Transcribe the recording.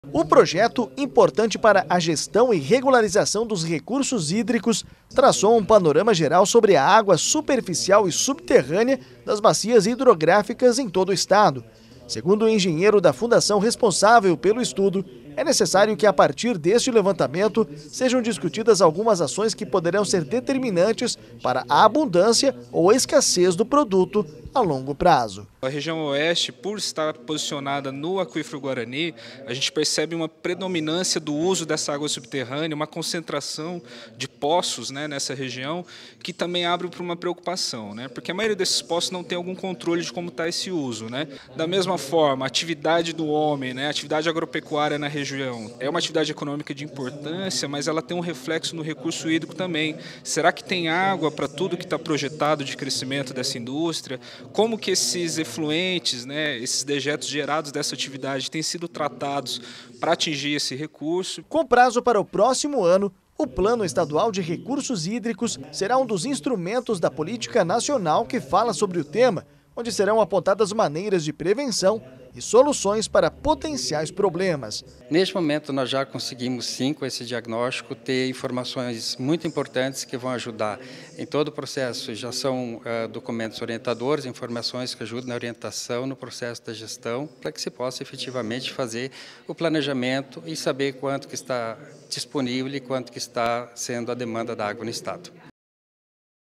O projeto, importante para a gestão e regularização dos recursos hídricos, traçou um panorama geral sobre a água superficial e subterrânea das bacias hidrográficas em todo o estado. Segundo o engenheiro da fundação responsável pelo estudo, é necessário que, a partir deste levantamento, sejam discutidas algumas ações que poderão ser determinantes para a abundância ou escassez do produto a longo prazo. A região oeste, por estar posicionada no aquífero Guarani, a gente percebe uma predominância do uso dessa água subterrânea, uma concentração de poços, nessa região, que também abre para uma preocupação, porque a maioria desses poços não tem algum controle de como está esse uso. Da mesma forma, a atividade do homem, a atividade agropecuária na região é uma atividade econômica de importância, mas ela tem um reflexo no recurso hídrico também. Será que tem água para tudo que está projetado de crescimento dessa indústria? Como que esses efluentes, esses dejetos gerados dessa atividade têm sido tratados para atingir esse recurso? Com prazo para o próximo ano, o Plano Estadual de Recursos Hídricos será um dos instrumentos da política nacional que fala sobre o tema, onde serão apontadas maneiras de prevenção e soluções para potenciais problemas. Neste momento, nós já conseguimos, sim, com esse diagnóstico, ter informações muito importantes que vão ajudar em todo o processo. Já são documentos orientadores, informações que ajudam na orientação no processo da gestão, para que se possa efetivamente fazer o planejamento e saber quanto que está disponível e quanto que está sendo a demanda da água no estado.